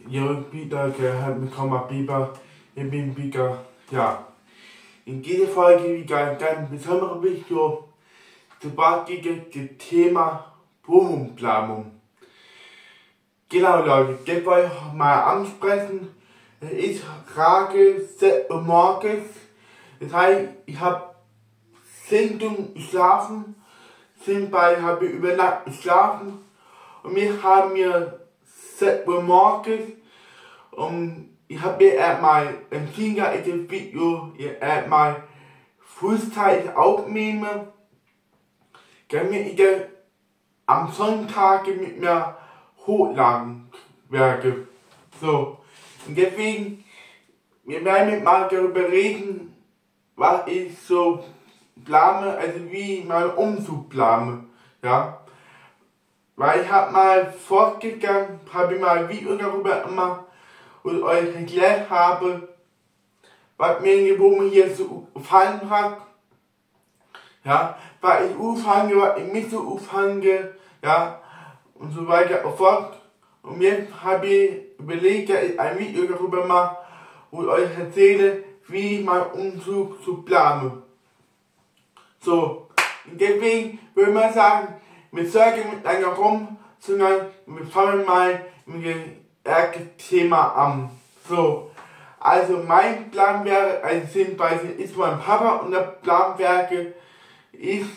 Jag wieder willkommen Biber, ich bin wieder, ja. In dieser Folge wieder ein ganz besonderes Video zu behandeln das Thema Wohnungsplanung. Genau Leute, das wollte ich mal ansprechen. Es ist gerade 6 Uhr morgens, das heißt, ich habe 10 Stunden geschlafen, habe ich über Nacht geschlafen und wir haben mir 6 Uhr morgens und ich habe mir erstmal entschieden, dass ich das Video erstmal frühzeitig aufnehme, damit ich am Sonntag mit mir hochladen werde. So, und deswegen, wir werden mal darüber reden, was ich so plane, also wie ich meinen Umzug plane, ja. Weil ich habe mal vorgegangen, habe ich mal ein Video darüber gemacht und euch erklärt habe, was mir in der Wohnung hier so gefallen hat, ja, was ich aufhange, was ich nicht so aufhange, ja, und so weiter und fort. Und jetzt habe ich überlegt, dass ich ein Video darüber mache und euch erzähle, wie ich meinen Umzug zu planen. So, und deswegen würde man sagen, wir sagen nicht lange rum, sondern wir fangen mal mit dem ersten Thema an. So, also mein Plan wäre, also beziehungsweise ist mein Papa und der Planwerke ist,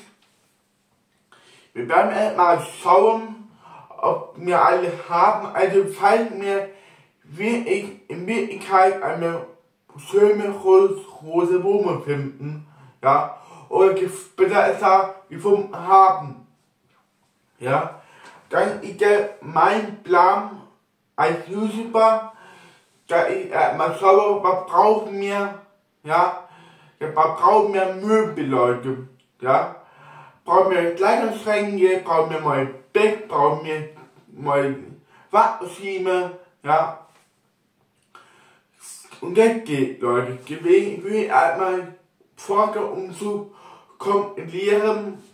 wir werden erstmal schauen, ob wir alle haben, also falls wir wirklich in Wirklichkeit eine schöne große Wohnung finden, ja, oder besser gefunden haben. Ja, dann ist mein Plan als YouTuber, da ich mal schaue, was brauchen wir, ja, was brauchen wir Möbel, Leute, ja, brauchen wir Kleiderschränke, brauchen wir mal Bett, brauchen wir mal Waschmaschine, ja, und das geht, Leute, deswegen will ich einmal vor der Umzug kontrollieren,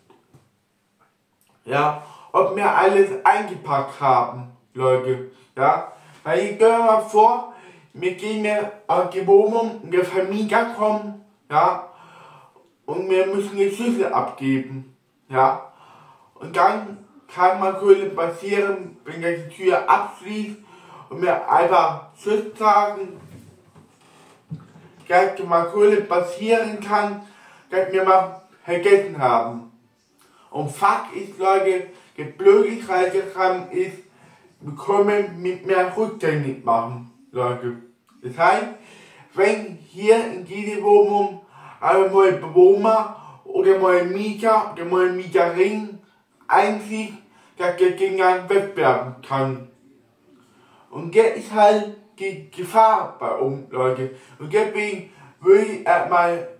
ja, ob wir alles eingepackt haben, Leute, ja. Weil ich stelle mal vor, wir gehen ja aus der Wohnung, der Familie kommen, ja, und wir müssen die Schlüssel abgeben, ja. Und dann kann man kurz passieren, wenn die Tür abschließt und wir einfach Tschüss sagen, dass mal kurz passieren kann, dass wir mal vergessen haben. Und Fakt ist, Leute, die Blödigkeit daran ist, wir können mit mehr rückgängig machen, Leute. Das heißt, wenn hier in diese Wohnung ein neuer Bewohner oder neuer Mieter oder neue Mieterin einzieht, dass der Ding wegwerfen kann. Und das ist halt die Gefahr bei uns, Leute. Und deswegen würde ich erstmal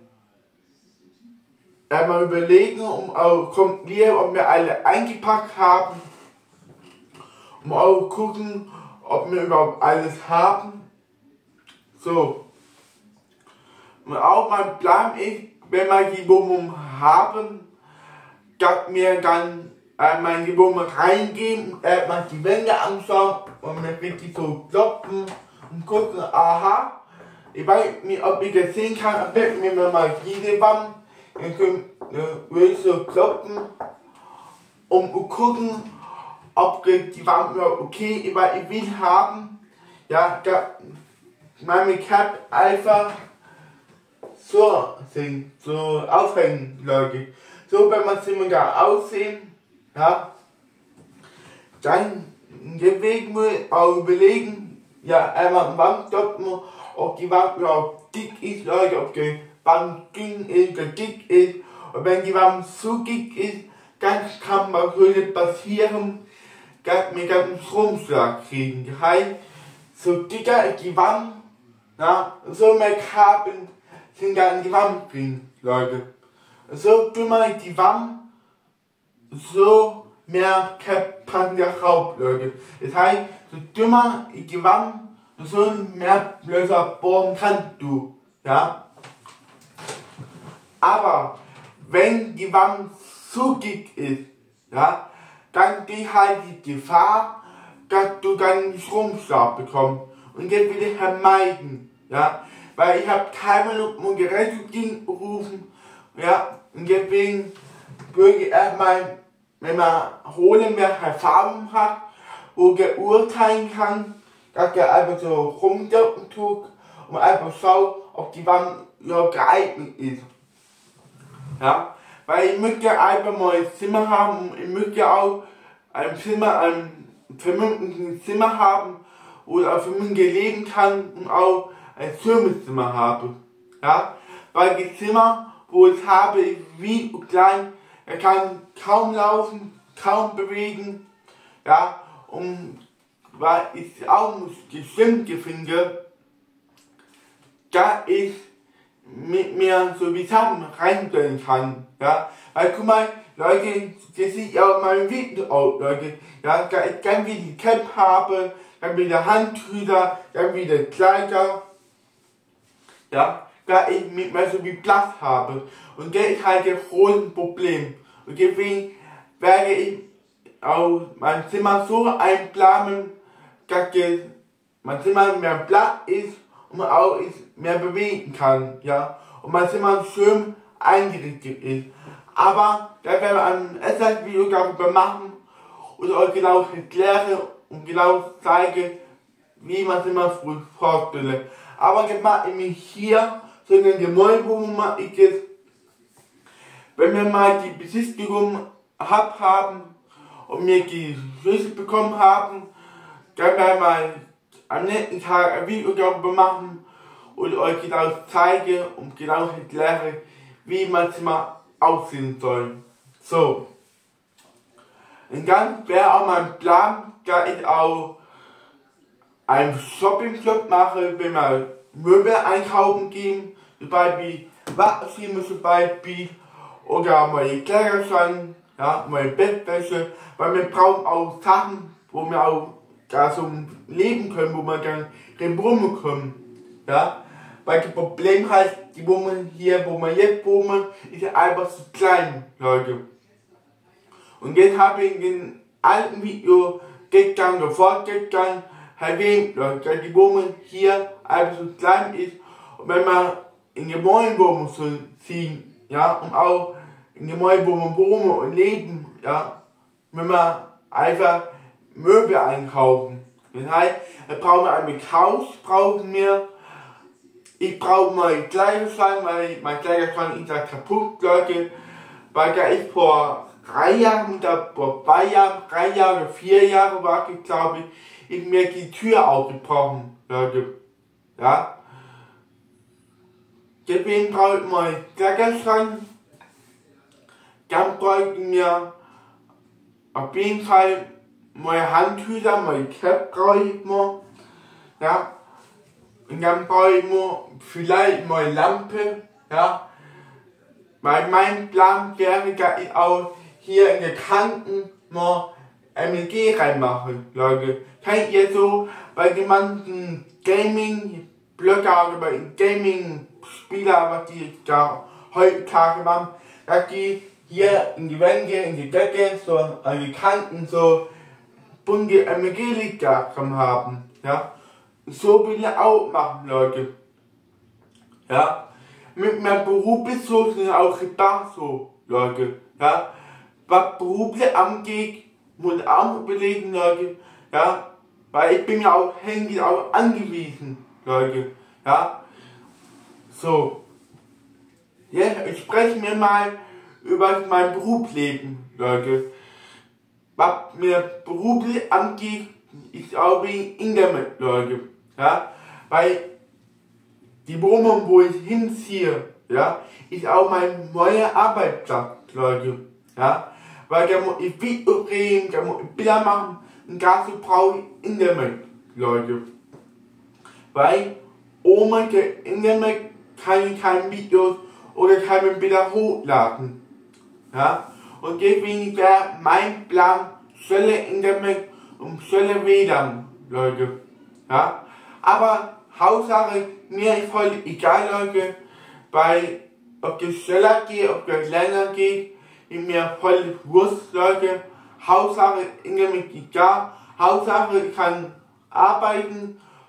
überlegen, um auch kontrollieren, ob wir alle eingepackt haben, um auch gucken, ob wir überhaupt alles haben. So. Und auch mein Plan ist, wenn wir die Wohnung haben, dass wir dann einmal in die Wohnung reingehen und erstmal die Wände anschauen und wir richtig so klopfen und gucken, aha, ich weiß nicht, ob ich das sehen kann, aber wenn wir mal diese Wand, dann würde ich so klopfen, um zu gucken, ob die Wand okay ist, weil ich will haben, ja, da meine Cap einfach so sehen, so aufhängen, Leute. So, wenn man es immer da aussehen, ja, dann deswegen muss ich auch überlegen, ja, einmal Wand stoppen, ob die Wand überhaupt dick ist, Leute, ob die Wand dünn ist oder dick ist. Und wenn die Wand zu dick ist, dann kann man heute passieren, dass wir dann einen Stromschlag kriegen. Das heißt, so dicker ist die Wand, ja, so mehr Kabel sind dann in die Wand drin, Leute. So dümmer ist die Wand, so mehr passen der Raub, Leute. Das heißt, so dümmer ist die Wand, so mehr Löcher bohren kannst du, ja. Aber wenn die Wand zu dick ist, ja, dann die halt die Gefahr, dass du dann einen Stromschlag bekommst. und jetzt will ich vermeiden, ja, weil ich habe kein Minuten mein Gerät gerufen, ja, und deswegen würde ich erstmal, wenn man holen mehr Erfahrung hat, wo geurteilen kann, dass er einfach so rumdrücken tut und einfach schaut, ob die Wand ja geeignet ist. Ja, weil ich möchte einfach mal ein Zimmer haben, ich möchte auch ein Zimmer, ein vernünftiges Zimmer haben, wo ich auch vernünftig leben kann und auch ein Servicezimmer habe. Ja, weil die Zimmer, wo ich habe, ist wie klein, er kann kaum laufen, kaum bewegen, ja, und weil ich auch bestimmte finde, da ich mit mir so wie Sachen reinstellen kann, ja, weil guck mal, Leute, das sieht ja auch mein Video aus, Leute, ja, da ich dann wieder die Cap habe, dann wieder Handtücher, dann wieder Kleider, ja, da ich mit mir so wie Platz habe, und das ist halt das große Problem, und deswegen werde ich auch mein Zimmer so einplanen, dass mein Zimmer mehr Platz ist und man auch mehr bewegen kann, ja, und mein Zimmer schön eingerichtet ist. Aber da werden wir ein Essay-Video darüber machen und euch genau erklären und genau zeigen, wie man Zimmer vorstelle. Aber das mache ich nicht hier, sondern die Neuwohnung mache ich jetzt, wenn wir mal die Besichtigung haben und mir die Schlüssel bekommen haben, dann werden wir am nächsten Tag ein Video darüber machen und euch genau zeigen und genau erklären, wie mein Zimmer aussehen soll. So. Und dann wäre auch mein Plan, da ich auch einen Shopping-Shop mache, wenn wir Möbel einkaufen gehen, zum Beispiel Waschmaschine zum Beispiel, oder meine Kleiderschrank, ja, meine Bettwäsche, weil wir brauchen auch Sachen, wo wir auch da so leben können, wo man dann rumbrummen können, ja, weil das Problem heißt, die Wohnung hier, wo wir jetzt wohnen, ist einfach zu klein, Leute. Und jetzt habe ich in den alten Video gestern oder vorgestern erwähnt, Leute, dass die Wohnung hier einfach zu klein ist, und wenn man in die neue Wohnung ziehen, ja, und auch in die neue Wohnung wohnen und leben, ja, wenn man einfach Möbel einkaufen. Das heißt, wir brauchen ein Haus, ich brauche meinen Kleiderschrank, weil mein Kleiderschrank ist ja kaputt, Leute, weil der ist vor 3 Jahren, vor 2 Jahren, 3 Jahre, 4 Jahre war ich, glaube ich, ist mir die Tür aufgebrochen, Leute, ja. Deswegen brauche ich meinen Kleiderschrank, dann brauche ich mir auf jeden Fall meine Handtücher, mein Cap brauche ich mir, ja, und dann brauche ich mir vielleicht meine Lampe, ja, weil mein Plan wäre, dass ich auch hier in der Kanten mal MEG reinmache, Leute. Kennt ihr so bei den manchen Gaming-Blöcke oder bei den Gaming-Spieler, was die da heutzutage machen, dass die hier in die Wände, in die Decke, so an die Kanten so bunte MEG-Lichter haben, ja. So will ich auch machen, Leute. Ja. Mit meinem Beruf ist so, sind auch gedacht so, Leute. Ja. Was Berufe angeht, muss ich auch überlegen, Leute. Ja. Weil ich bin ja auch Handy auch angewiesen, Leute. Ja. So. Jetzt ich spreche mir mal über mein Berufsleben, Leute. Was mir beruflich angeht, ist auch wegen Internet, Leute. Ja, weil die Wohnung, wo ich hinziehe, ja, ist auch mein neuer Arbeitsplatz, Leute. Ja, weil da muss ich Video drehen, da muss ich Bilder machen und dazu brauche ich Internet, Leute. Weil ohne das Internet kann ich keine Videos oder keine Bilder hochladen. Ja, und deswegen wäre mein Plan schnelle Internet und schnelle WLAN, Leute. Ja, aber Hauptsache, mir ist voll egal, Leute, weil ob das schneller geht, ob das länger geht, ist mir voll Wurst, Leute. Hauptsache, Internet ist da, Hauptsache, ich kann arbeiten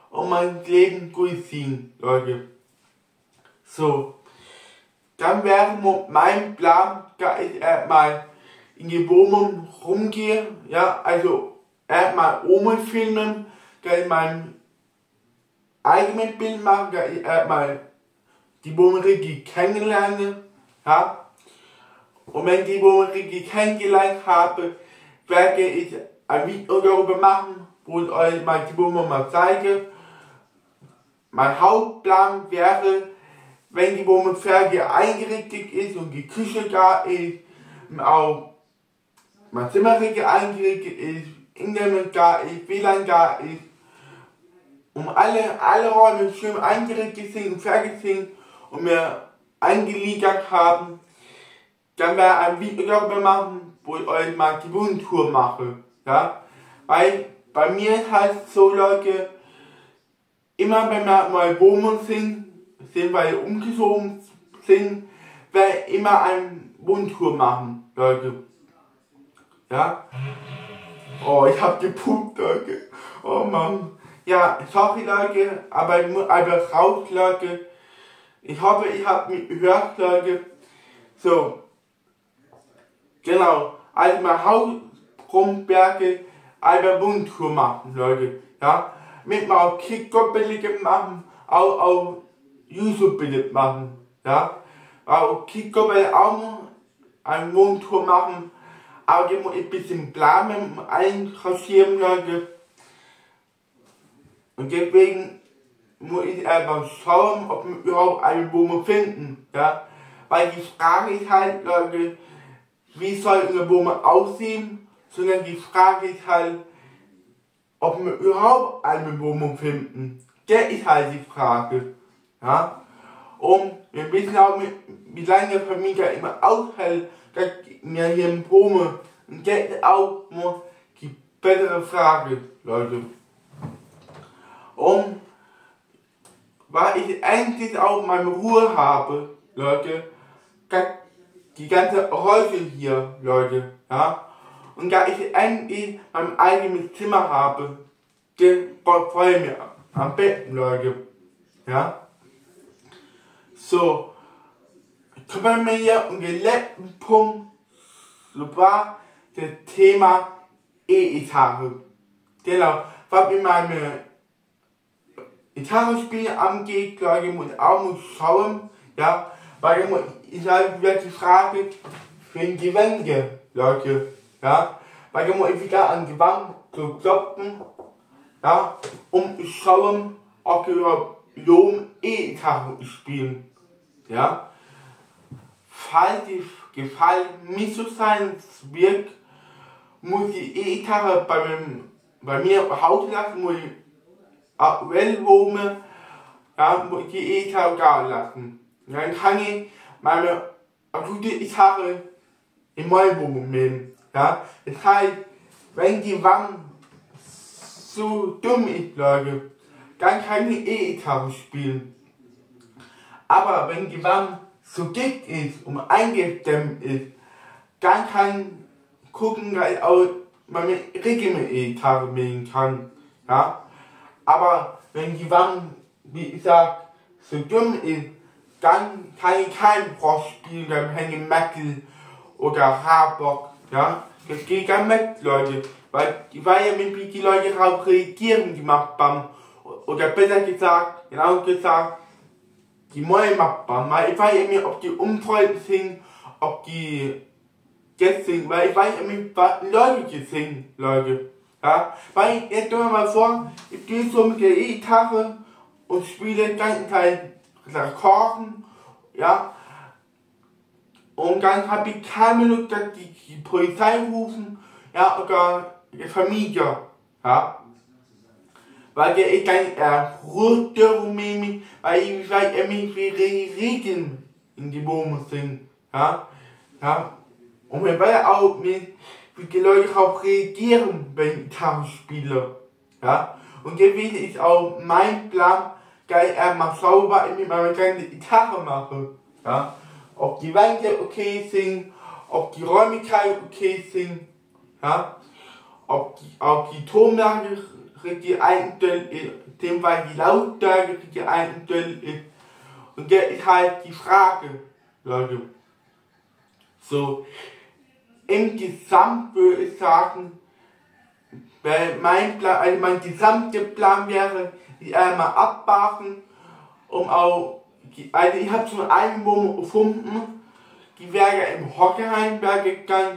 und mein Leben durchziehen, Leute. So, dann wäre mein Plan, dass ich erstmal in die Wohnung rumgehe, ja, also erstmal filmen, dass ich mein eigenes Bild mache, dass ich erstmal die Wohnung richtig kennenlerne, ja. Und wenn ich die Wohnung richtig kennengelernt habe, werde ich ein Video darüber machen, wo ich euch mal die Wohnung mal zeige. Mein Hauptplan wäre, wenn die Wohnung fertig eingerichtet ist und die Küche da ist, und auch mein Zimmer richtig eingerichtet ist, Internet da ist, WLAN da ist, und alle Räume schön eingerichtet sind und fertig sind und wir eingeliefert haben, dann werde ich ein Video darüber machen, wo ich euch mal die Wohntour mache, ja, weil bei mir ist halt so, Leute, immer wenn wir mal Wohnung sind, weil wir umgezogen sind, werde ich immer eine Wohntour machen, Leute, ja. Oh, ich hab gepumpt, Leute, oh Mann. Ja, sorry, Leute, aber ich muss einfach raus, Leute. Ich hoffe, ihr habt mich gehört, Leute. So, genau, also mal Haus rumberge, eine Wohntour machen, Leute, ja. Mit mal auch TikTok-Bilder machen, auch YouTube-Bilder machen, ja. Auch TikTok-Bilder auch noch eine Wohntour machen, aber die muss ich ein bisschen planen, einkassieren, Leute. Und deswegen muss ich einfach schauen, ob wir überhaupt eine Wohnung finden, ja. Weil die Frage ist halt, Leute, wie soll eine Wohnung aussehen, sondern die Frage ist halt, ob wir überhaupt eine Wohnung finden. Das ist halt die Frage, ja. Und wir wissen auch, wie lange der Vermieter immer aushält, dass wir hier wohnen. Und das ist auch nur die bessere Frage, Leute. Und weil ich endlich auch meine Ruhe habe, Leute, dass die ganze Häuser hier, Leute, ja, und da ich endlich mein eigenes Zimmer habe, das freue ich mich am besten, Leute, ja. So, kümmern wir hier um den letzten Punkt, so war das Thema E-Gitarre. Genau, was mir meine Gitarrespiel angeht, Leute, muss auch schauen, ja, weil ich halt wieder die Frage wegen die Wände, Leute, ja, weil ich muss wieder an die Wand zu klopfen, ja, um zu schauen, ob wir überhaupt E-Gitarre spielen, ja. Falls die Gefallen nicht so sein wird, muss die E-Gitarre bei mir im Haus lassen, muss ich aktuell wohne, ja, muss ich die E-Gitarre da lassen. Und dann kann ich meine akute Gitarre in meine Wohnung nehmen. Ja. Das heißt, wenn die Wand so dumm ist, Leute, dann kann ich E-Gitarre spielen. Aber wenn die Wand so dick ist und eingestemmt ist, dann kann ich gucken, dass ich auch meine richtige E-Gitarre nehmen kann. Ja. Aber wenn die Wand, wie gesagt, so dumm ist, dann kann ich kein Rock spielen, beim Heavy Metal oder Hardrock, ja. Das geht gar nicht, Leute, weil ja wie die Leute darauf reagieren gemacht haben, oder besser gesagt, genau gesagt, die neue gemacht haben, weil ich weiß ja nicht, ob die unfreundlich sind, ob die jetzt sind, weil ich weiß ja nicht, was Leute sind, Leute. Ja, weil jetzt stell mir mal vor, ich gehe so mit der E-Gitarre und spiele den ganzen Teil Akkorden, ja, und dann habe ich keine Lust, dass die Polizei rufen, ja, oder der Vermieter, ja, weil der ist dann Ruhe, weil ich weiß ja nicht, wie Regeln in die Wohnung sind, ja, ja, und wir wollen auch mit wie die Leute darauf reagieren, wenn ich Gitarre spiele, ja, und deswegen ist auch mein Plan, dass ich einmal sauber mit meiner kleinen Gitarre mache, ja, ob die Wände okay sind, ob die Räumlichkeiten okay sind, ja, ob die Tonlage richtig eingestellt ist, dem weil die Lautstärke richtig eingestellt ist. Und jetzt ist halt die Frage, Leute, so, im Gesamt würde ich sagen, weil mein Plan, also mein gesamter Plan wäre, die einmal abbauen, also ich habe schon eine Wohnung gefunden, die wäre im Hockenheimberg gegangen,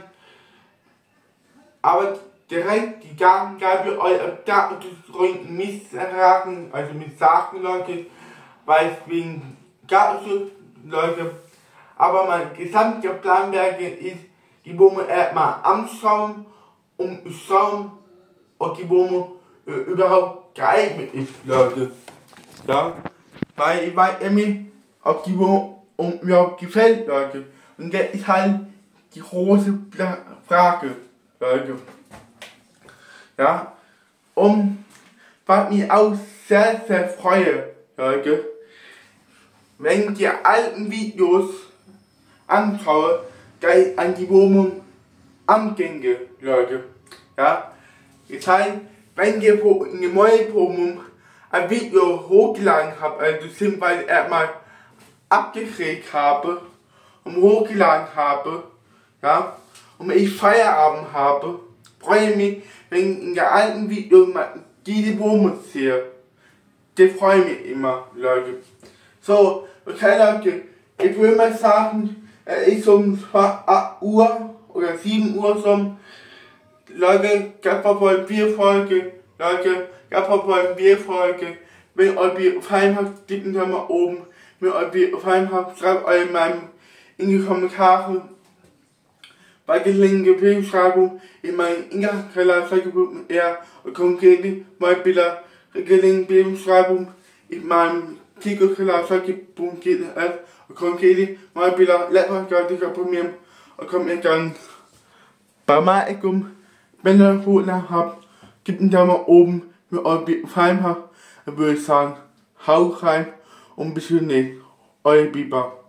aber direkt die Garten gab ich euch Missraten, also Missachen, Leute, weil es wegen Gartenschutz, Leute, aber mein gesamter Plan wäre ist, die Wohnung erstmal anschauen, um zu schauen, ob die Wohnung überhaupt geeignet ist, Leute. Ja, weil ich weiß nämlich, ob die Wohnung überhaupt gefällt, Leute. Und das ist halt die große Frage, Leute. Ja, und was mich auch sehr, sehr freue, Leute, wenn ich die alten Videos anschaue, da ich an die Wohnung angehe, Leute. Ja, das heißt, wenn ich in die neue Wohnung ein Video hochgeladen habe, also beziehungsweise erstmal abgekriegt habe und hochgeladen habe, ja, und ich Feierabend habe, freue ich mich, wenn ich in der alten Video diese Wohnung sehe. Das freue mich immer, Leute. So, okay, Leute, ich würde mal sagen, es ist um 8 Uhr oder 7 Uhr so. Leute, das war wohl eine Bierfolge. Leute, das war wohl eine Bierfolge. Wenn euch die gefallen hat, klickt da mal oben. Wenn euch die gefallen hat, schreibt euch in die Kommentare. Bei der Link in der Beschreibung in meinem Inga-Keller und konkret mal Bilder in der Beschreibung in meinem Tico-Keller und konkret mal Bilder letztes abonnieren und kommt mir dann bei meinem, wenn ihr ein Foto habt, gebt einen Daumen oben, wenn euch gefallen hat, dann würde ich sagen, haut rein und bis zum nächsten Mal. Euer Biber.